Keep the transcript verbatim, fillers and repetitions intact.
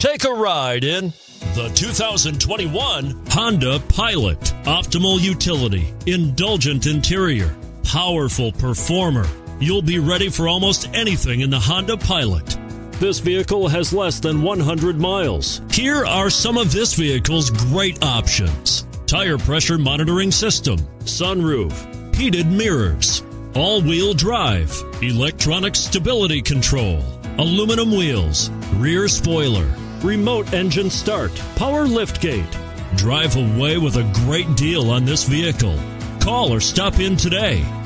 Take a ride in the two thousand twenty-one Honda Pilot. Optimal utility, indulgent interior, powerful performer. You'll be ready for almost anything in the Honda Pilot. This vehicle has less than one hundred miles. Here are some of this vehicle's great options: tire pressure monitoring system, sunroof, heated mirrors, all-wheel drive, electronic stability control, aluminum wheels, rear spoiler, remote engine start, power liftgate. Drive away with a great deal on this vehicle. Call or stop in today.